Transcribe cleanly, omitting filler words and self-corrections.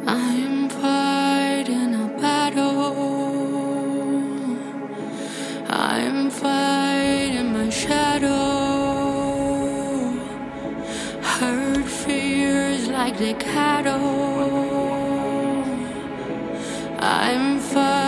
I'm fighting a battle. I'm fighting my shadow. Hurt fears like the cattle. I'm fighting